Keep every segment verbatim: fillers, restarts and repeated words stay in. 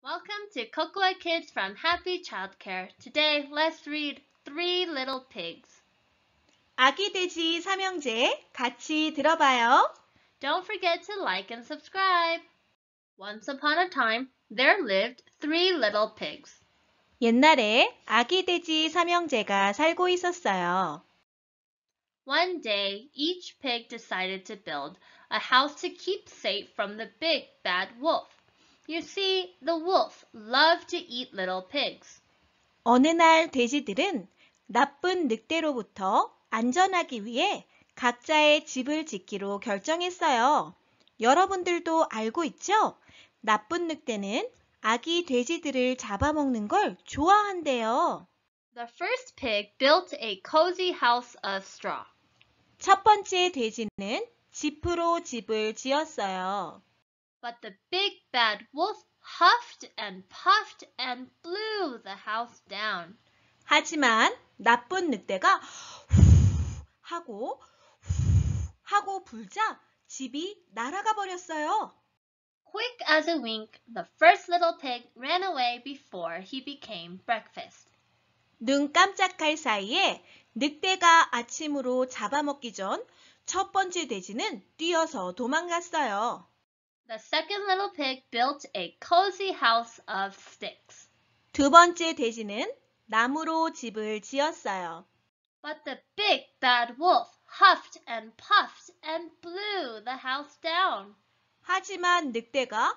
Welcome to Cocoa Kids from Happy Childcare. Today, let's read Three Little Pigs. 아기 돼지 삼형제 같이 들어봐요. Don't forget to like and subscribe. Once upon a time, there lived three little pigs. 옛날에 아기 돼지 삼형제가 살고 있었어요. One day, each pig decided to build a house to keep safe from the big bad wolf. You see, the wolf loved to eat little pigs. 어느 날 돼지들은 나쁜 늑대로부터 안전하기 위해 각자의 집을 짓기로 결정했어요. 여러분들도 알고 있죠? 나쁜 늑대는 아기 돼지들을 잡아먹는 걸 좋아한대요. The first pig built a cozy house of straw. 첫 번째 돼지는 짚으로 집을 지었어요. But the big bad wolf huffed and puffed and blew the house down. 하지만 나쁜 늑대가 후 하고 후 하고 불자 집이 날아가 버렸어요. Quick as a wink, the first little pig ran away before he became breakfast. 눈 깜짝할 사이에 늑대가 아침으로 잡아먹기 전 첫 번째 돼지는 뛰어서 도망갔어요. The second little pig built a cozy house of sticks. 두 번째 돼지는 나무로 집을 지었어요. But the big bad wolf huffed and puffed and blew the house down. 하지만 늑대가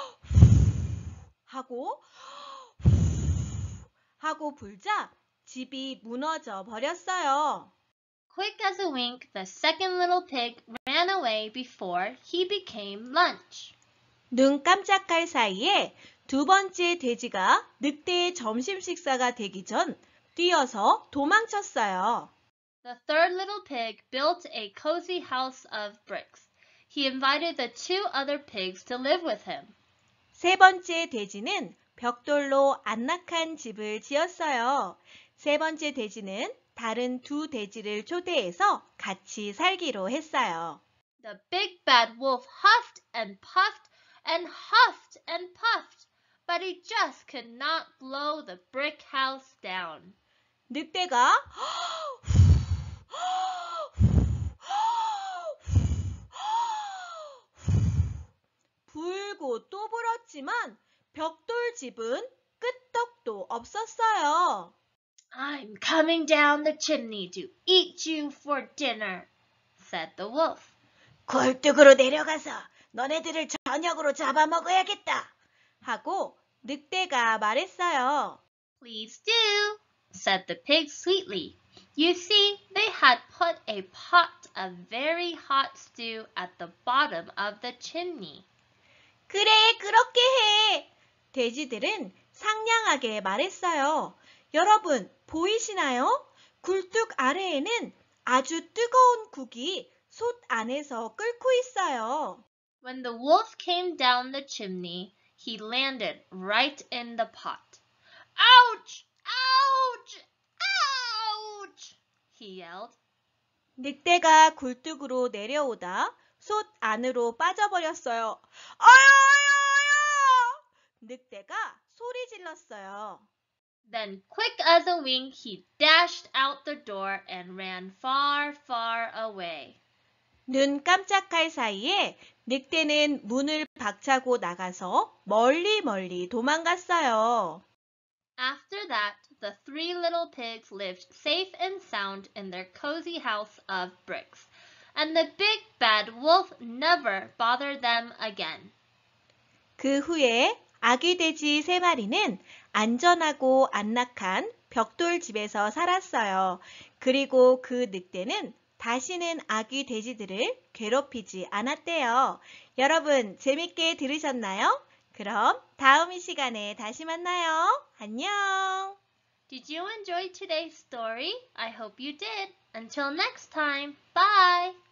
하고 하고 불자 집이 무너져 버렸어요. Quick as a wink, the second little pig ran away before he became lunch. 눈 깜짝할 사이에 두 번째 돼지가 늑대의 점심 식사가 되기 전 뛰어서 도망쳤어요. The third little pig built a cozy house of bricks. He invited the two other pigs to live with him. 세 번째 돼지는 벽돌로 안락한 집을 지었어요. 세 번째 돼지는 다른 두 돼지를 초대해서 같이 살기로 했어요. The big bad wolf huffed and puffed and huffed and puffed, but he just could not blow the brick house down. 늑대가 불고 또 불었지만 벽돌집은 끄떡도 없었어요. I'm coming down the chimney to eat you for dinner, said the wolf. 굴뚝으로 내려가서 너네들을 저녁으로 잡아먹어야겠다 하고 늑대가 말했어요. Please do, said the pig sweetly. You see, they had put a pot of very hot stew at the bottom of the chimney. 그래, 그렇게 해. 돼지들은 상냥하게 말했어요. 여러분, 보이시나요? 굴뚝 아래에는 아주 뜨거운 국이 솥 안에서 끓고 있어요. When the wolf came down the chimney, he landed right in the pot. Ouch! Ouch! Ouch! He yelled. 늑대가 굴뚝으로 내려오다 솥 안으로 빠져버렸어요. 아유, 아유, 아유! 늑대가 소리 질렀어요. Then, quick as a wink, he dashed out the door and ran far, far away. 눈 깜짝할 사이에 늑대는 문을 박차고 나가서 멀리 멀리 도망갔어요. After that, the three little pigs lived safe and sound in their cozy house of bricks, and the big bad wolf never bothered them again. 그 후에 아기 돼지 세 마리는 안전하고 안락한 벽돌집에서 살았어요. 그리고 그 늑대는 다시는 아기 돼지들을 괴롭히지 않았대요. 여러분, 재밌게 들으셨나요? 그럼 다음 이 시간에 다시 만나요. 안녕! Did you enjoy today's story? I hope you did. Until next time, bye!